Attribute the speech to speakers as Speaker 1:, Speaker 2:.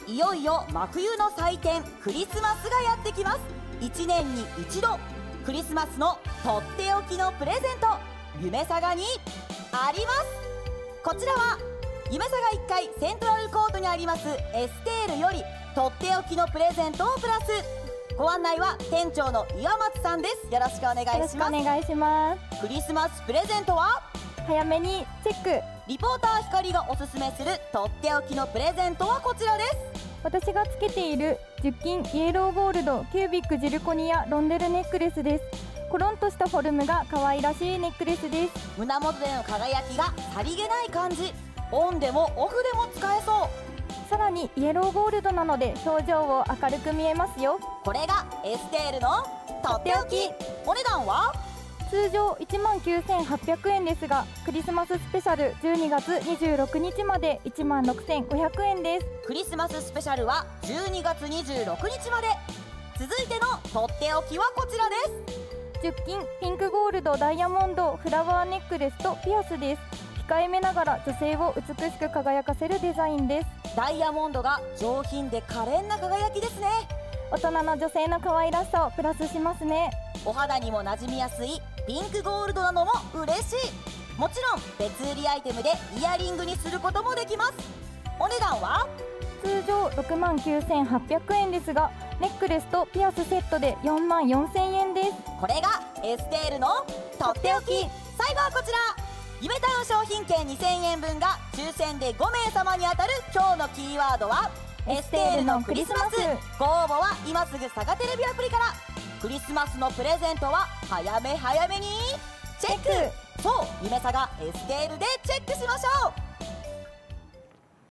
Speaker 1: いよいよ真冬の祭典クリスマスがやってきます。1年に一度クリスマスのとっておきのプレゼント、夢さがにあります。こちらは夢さが1階セントラルコートにありますエステールよりとっておきのプレゼントをプラス。ご案内は店長の岩松さんです。よろしくお願いします。
Speaker 2: よろしくお願いします。
Speaker 1: クリスマスプレゼントは
Speaker 2: 早めにチェック。
Speaker 1: リポーター光がおすすめするとっておきのプレゼントはこちらです。
Speaker 2: 私がつけている10金イエローゴールドキュービックジルコニアロンデルネックレスです。コロンとしたフォルムが可愛らしいネックレスです。
Speaker 1: 胸元での輝きがさりげない感じ。オンでもオフでも使えそう。
Speaker 2: さらにイエローゴールドなので表情を明るく見えますよ。
Speaker 1: これがエステールのとっておき。お値段は
Speaker 2: 通常19,800円ですが、クリスマススペシャル12月26日まで16,500円です。
Speaker 1: クリスマススペシャルは12月26日まで。続いてのとっておきはこちらです。
Speaker 2: 10金ピンクゴールドダイヤモンドフラワーネックレスとピアスです。控えめながら女性を美しく輝かせるデザインです。
Speaker 1: ダイヤモンドが上品で可憐な輝きですね。
Speaker 2: 大人の女性の可愛らしさをプラスしますね。
Speaker 1: お肌にも馴染みやすいピンクゴールドなのも嬉しい。もちろん別売りアイテムでイヤリングにすることもできます。お値段は
Speaker 2: 通常69,800円ですが、ネックレスとピアスセットで44,000円です。
Speaker 1: これがエステールのとっておき。最後はこちら、夢タウン商品券2000円分が抽選で5名様に当たる今日のキーワードはエステールのクリスマス。ご応募は今すぐサガテレビアプリから。クリスマスのプレゼントは早め早めにチェック。そう、夢さがエステールでチェックしましょう。